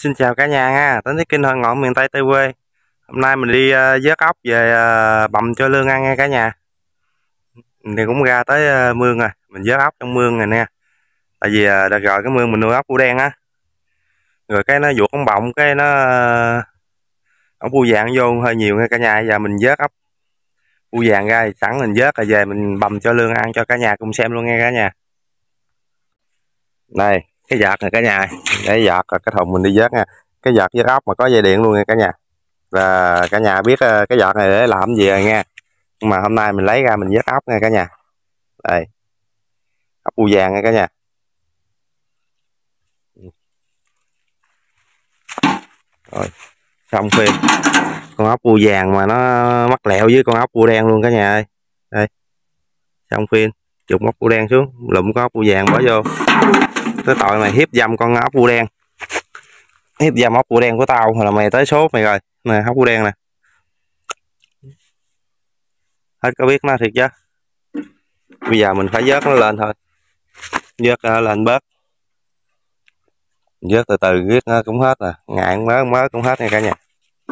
Xin chào cả nhà ha, đến với kênh Hơi Ngọn miền Tây Tây quê. Hôm nay mình đi vớt ốc về bằm cho lương ăn nha cả nhà. Mình thì cũng ra tới mương rồi, mình vớt ốc trong mương này nè. Tại vì đợt rồi cái mương mình nuôi ốc bươu đen á. Rồi cái nó vuột ống bọng, cái nó ốc bươu vàng vô hơi nhiều nha cả nhà. Giờ mình vớt ốc bươu vàng ra, sẵn mình vớt rồi về mình bằm cho lương ăn cho cả nhà cùng xem luôn nha cả nhà. Đây, cái vợt này cả nhà, cái vợt cái thùng mình đi vớt nha. Cái vợt vớt ốc mà có dây điện luôn nha cả nhà. Là cả nhà biết cái vợt này để làm gì rồi nha. Nhưng mà hôm nay mình lấy ra mình vớt ốc nha cả nhà. Đây, ốc bươu vàng nha cả nhà. Rồi, xong phim con ốc bươu vàng mà nó mắc lẹo với con ốc bươu đen luôn cả nhà ơi. Đây, xong phim chụp ốc bươu đen xuống, lụm con ốc bươu vàng bỏ vô. Cái tội mày hiếp dâm con ốc bươu đen, hiếp dâm ốc bươu đen của tao là mày tới số mày rồi. Nè ốc bươu đen nè, hết có biết nó thiệt chứ. Bây giờ mình phải vớt nó lên thôi, vớt nó lên bớt, vớt từ từ viết nó cũng hết rồi, ngạn mới cũng hết nha cả nhà.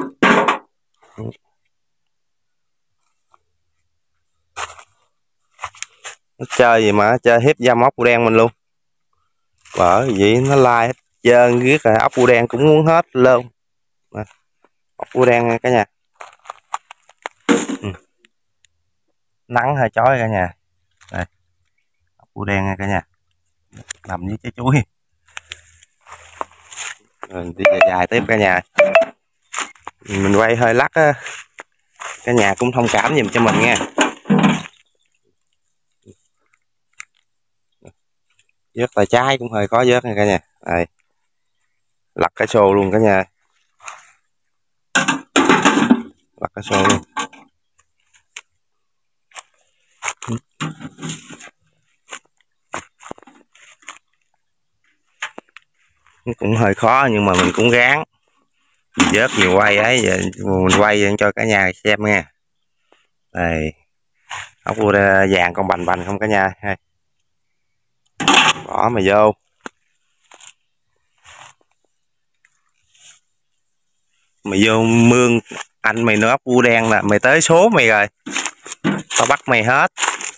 Nó chơi gì mà chơi hiếp dâm ốc bươu đen mình luôn, bởi vậy nó lai hết trơn, riết rồi ốc bươu đen cũng muốn hết luôn. Ốc bươu đen nha cả nhà. Nắng hơi chói cả nhà. Đây, ốc bươu đen nha cả nhà, nằm với trái chuối. Rồi đi dài tiếp cả nhà, mình quay hơi lắc á, cả nhà cũng thông cảm giùm cho mình nha. Vớt tay trái cũng hơi khó vớt nha cả nhà. Đây, lật cái xô luôn cả nhà, lật cái xô luôn. Cũng hơi khó nhưng mà mình cũng ráng, vớt nhiều quay ấy, giờ mình quay cho cả nhà xem nha. Đây, ốc bươu vàng con bành bành không cả nhà. Bỏ mày vô, mày vô mương anh mày nữa ốc bươu đen là mày tới số mày rồi, tao bắt mày hết.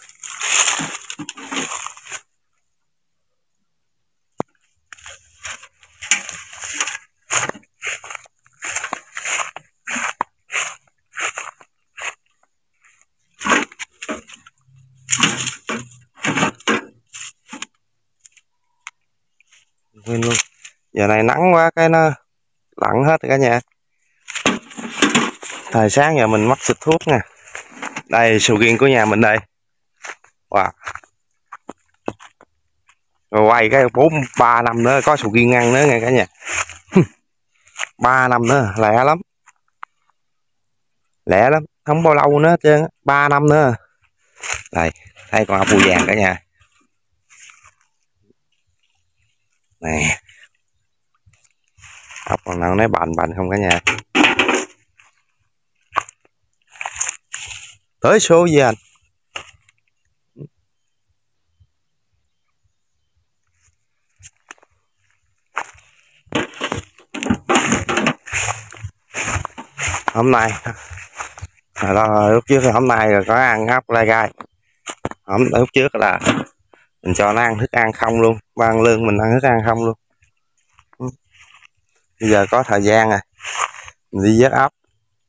Luôn. Giờ này nắng quá cái nó lặn hết rồi cả nhà. Thời sáng giờ mình mắc xịt thuốc nè. Đây sầu riêng của nhà mình đây. Wow. Rồi quay cái 3 năm nữa có sầu riêng ăn nữa nghe cả nhà. 3 năm nữa lẹ lắm. Lẹ lắm, không bao lâu nữa hết trơn, 3 năm nữa. Đây, thấy con ốc bươu vàng cả nhà. Nè. Ốc còn nào nói bành bành không cả nhà. Tới số với anh. Hôm nay lúc trước hôm nay rồi có ăn ốc lai gai. Lúc trước là mình cho nó ăn thức ăn không luôn, ban lương mình ăn thức ăn không luôn. Bây giờ có thời gian rồi mình đi vớt ốc,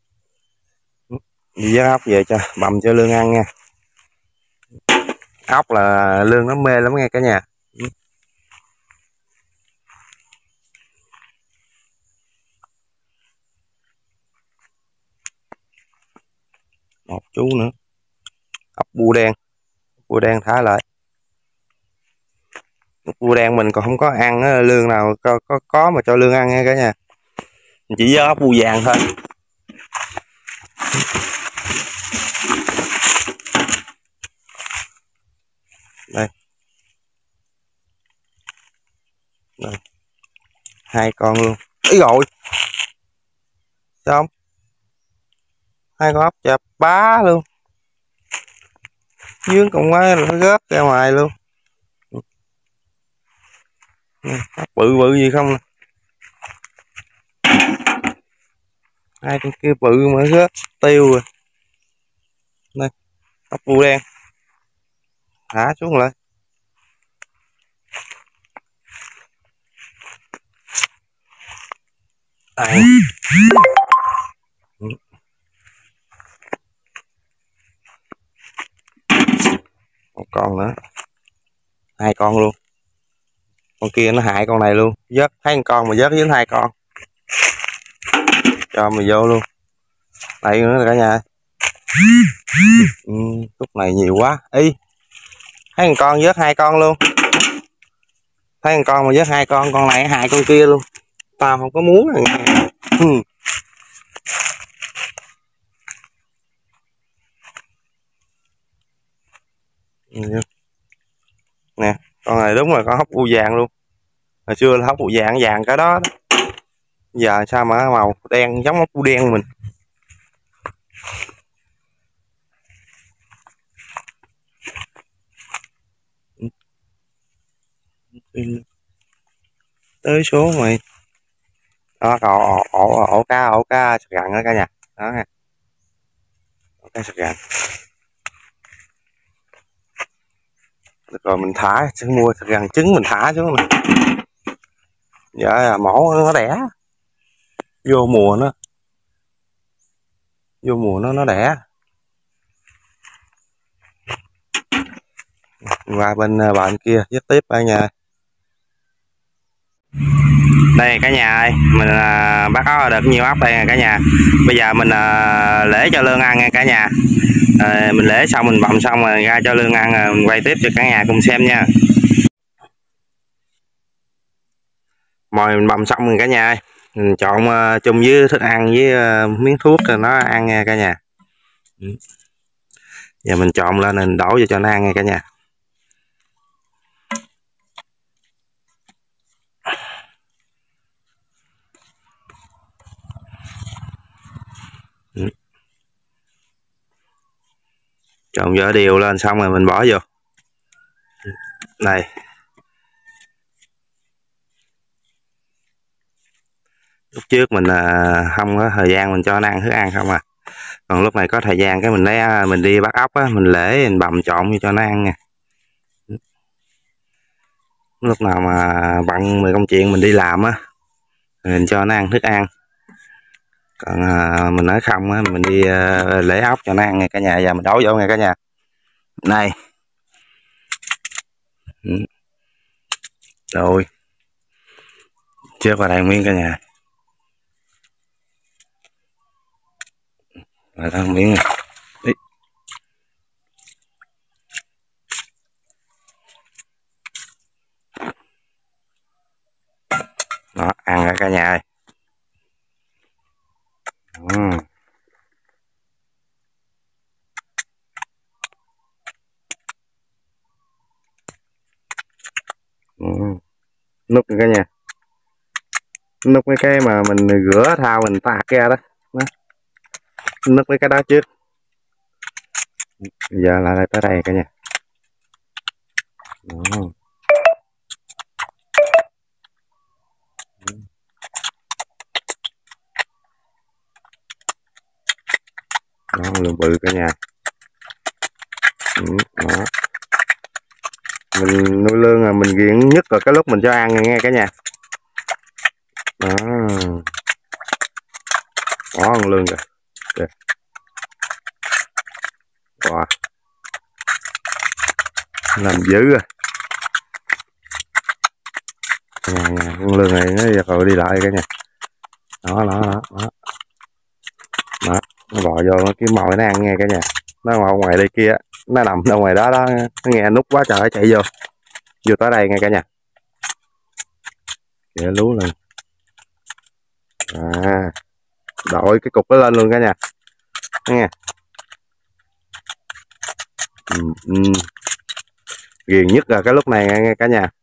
đi vớt ốc về cho bằm cho lương ăn nha. Ốc là lương nó mê lắm nghe cả nhà. Một chú nữa, ốc bươu đen thả lại. Ốc bươu đen mình còn không có ăn lương nào có mà cho lương ăn nghe cả nhà. Mình chỉ vớt ốc bươu vàng thôi. Đây. Đây. 2 con luôn. Ý rồi. Xong. 2 con ốc chập bá luôn. Dướng còn quá nó rớt ra ngoài luôn. Ốc bự bự gì không nè. hai con kia bự mà rớt tiêu rồi. Đây, ốc bu đen thả xuống lại. Đây. Một con nữa, hai con luôn, con kia nó hại con này luôn, vớt thấy con mà vớt với hai con cho mày vô luôn. Đây nữa là cả nhà. Lúc này nhiều quá ý, thấy một con vớt hai con luôn, thấy một con mà vớt hai con này hại con kia luôn, tao không có muốn rồi. Nè, con này đúng rồi, con hốc bu vàng luôn. Hồi xưa là hốc bu vàng vàng cái đó, giờ sao mà màu đen giống hốc bu đen mình. Tới số mày đó, còn ổ cá sạc gặn đó cả nhà, đó nè, ổ cá sạc gặn. Rồi mình thả, sẽ mua sạc gặn trứng mình thả xuống này. Dạ mổ nó đẻ, vô mùa nó đẻ. Qua bên kia dứt tiếp cả nhà. Đây cả nhà ơi, mình bắt có được nhiều ốc đây nè cả nhà. Bây giờ mình lễ cho lương ăn nha cả nhà. Mình lễ xong mình bọng xong rồi ra cho lương ăn, mình quay tiếp cho cả nhà cùng xem nha. Mồi mình bọng xong rồi cả nhà ơi, mình chọn chung với thức ăn với miếng thuốc cho nó ăn nha cả nhà. Giờ mình trộn lên mình đổ vô cho nó ăn nha cả nhà. Trộn vỡ đều lên xong rồi mình bỏ vô này. Lúc trước mình không có thời gian mình cho nó ăn thức ăn không à, còn lúc này có thời gian cái mình lấy mình đi bắt ốc á, mình lễ mình bầm trộn vô cho nó ăn nha. Lúc nào mà bận mình công chuyện mình đi làm á mình cho nó ăn thức ăn, còn mình nói không á mình đi lễ ốc cho nó ăn nha cả nhà. Giờ mình đổ vô nha cả nhà. Này rồi trước vào đây miếng cả nhà, rồi đó miếng này. Đó, ăn rồi cả nhà ơi. Nút cả nhà, nút mấy cái mà mình rửa thao mình tạt ra đó, nút mấy cái đó trước. Giờ lại tới đây cả nhà. Đó, lượng bự cả nhà. Đó. Mình nuôi lương là mình ghiện nhất là cái lúc mình cho ăn nghe cả nhà. Đó. Có con lương kìa. Kìa. Wow. Làm dữ rồi. Con lương này nó giờ rồi đi lại cả nhà. Đó. Đó, nó bò vô nó kiếm mồi nó ăn nghe cả nhà. Nó ngồi ngoài đây kia, nó nằm ở ngoài đó nó nghe nút quá trời chạy vô tới đây nghe cả nhà. Kìa lú lên. Đội cái cục nó lên luôn cả nhà. Nghe. Ghiền nhất là cái lúc này nghe cả nhà.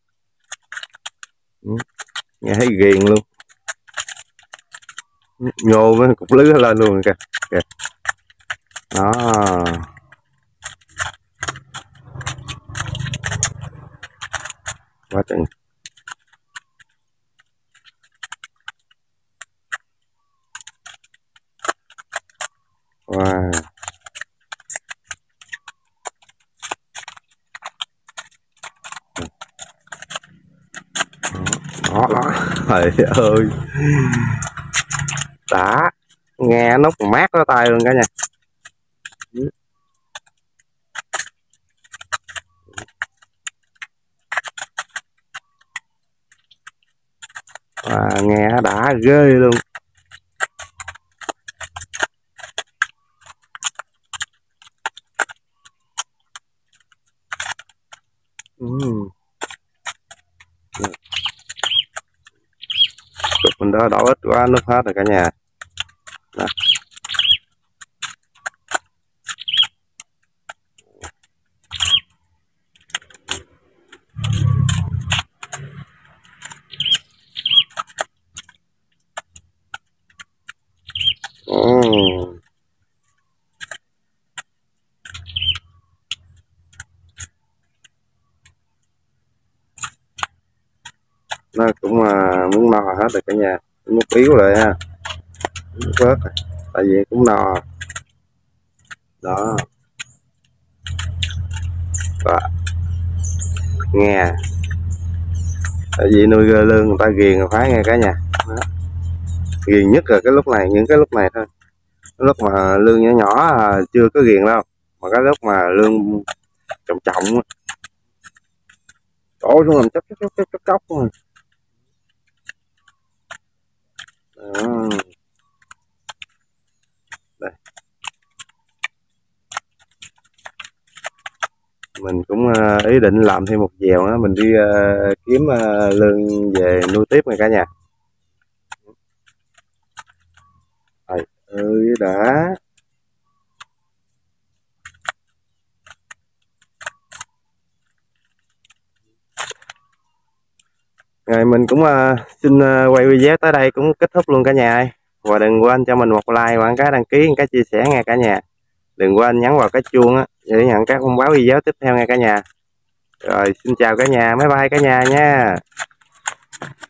Nghe thấy ghiền luôn. Nhô với cục lưới lên luôn kìa. Đó. Quá chừng. Wow. Đó đó, trời ơi, đã nghe nó còn mát ở tay luôn cả nhà. Nghe đã ghê luôn. Mình đó đổ ít quá nước hết rồi cả nhà. Đó. Nó cũng muốn no hết rồi cả nhà, muốn yếu rồi ha, muốn vớt rồi. Tại vì cũng no đó. Đó. Nghe tại vì nuôi lương người ta ghiền rồi phải nghe cả nhà. Đó. Ghiền nhất là cái lúc này, những cái lúc này thôi. Cái lúc mà lương nhỏ nhỏ chưa có ghiền đâu, mà cái lúc mà lương trọng trọng đổ xuống làm chốc rồi. Đó. Đây. Mình cũng ý định làm thêm một dèo nữa, mình đi kiếm lương về nuôi tiếp này cả nhà. Trời ơi đã. Rồi mình cũng xin quay video tới đây cũng kết thúc luôn cả nhà ơi. Và đừng quên cho mình một like và cái đăng ký, cái chia sẻ nghe cả nhà. Đừng quên nhấn vào cái chuông á để nhận các thông báo video tiếp theo nghe cả nhà. Rồi xin chào cả nhà, bye bye cả nhà nha.